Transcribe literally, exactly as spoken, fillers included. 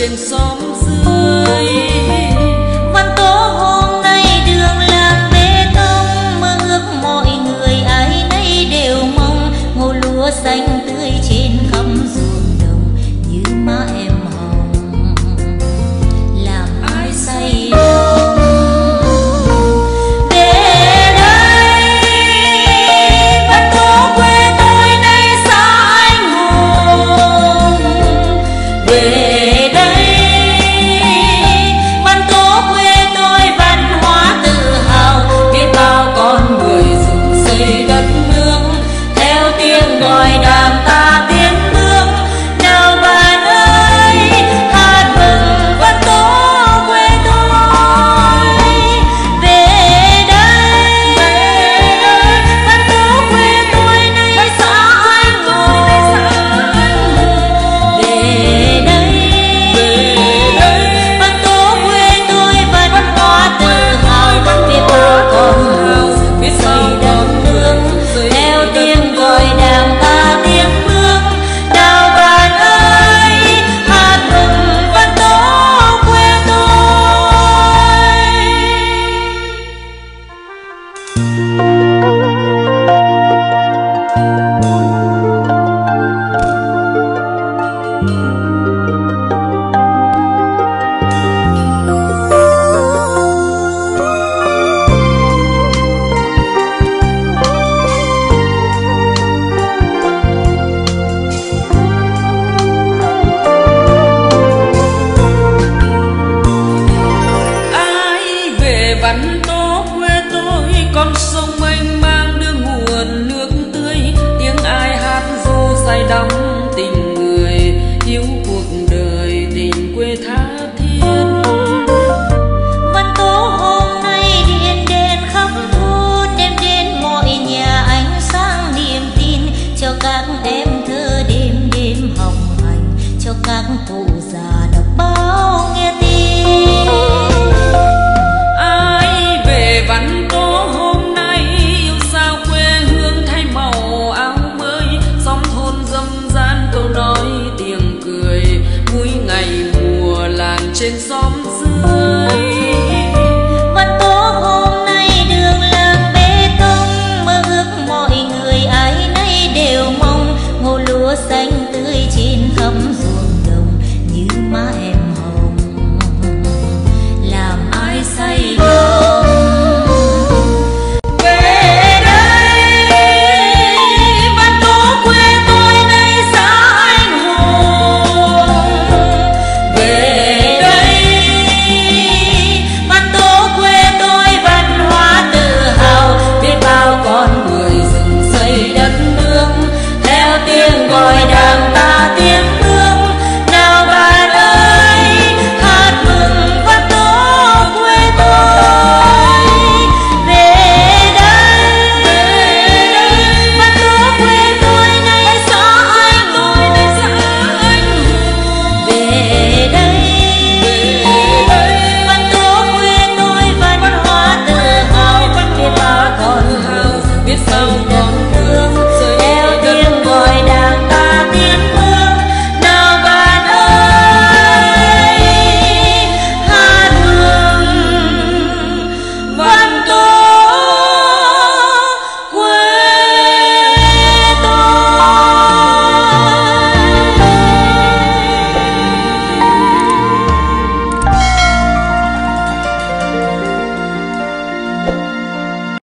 trên xóm dưới. Văn tố hôm nay đường làng bê tông, mơ ước mọi người ai nấy đều mong ngô lúa xanh tươi trên khắp ruộng đồng như má em hồng làm ai say lòng. Về đây Văn tố quê tôi đây xã anh hùng. Về đây Văn tố quê tôi văn hóa tự hào, biết bao con người dựng xây đất nước theo tiếng gọi đàn ta tiến bước. Nào bạn ơi hát mừng Văn tố quê tôi. Về đây Văn tố quê tôi đây xã anh hùng. Về đây Văn tố quê tôi văn hóa tự hào, biết bao con người biết xây đất nước theo tiếng gọi đàn ta tiến bước. Nào bạn ơi hát mừng Văn tố quê tôi. Ai về Văn tố quê tôi, con sông mênh mang đưa nguồn nước tươi. Tiếng ai hát ru say đắm tình người, yêu cuộc đời tình quê tha thiết. Văn tố hôm nay điện đèn khắp thôn, đem đến mọi nhà ánh sáng niềm tin cho các em thơ đêm đêm học hành, cho các cụ già đọc báo nghe tin. Ai về Văn tố hôm nay, yêu sao quê hương thay màu áo mới. Xóm thôn dâm gian câu nói tiếng cười, vui ngày mùa làng trên xóm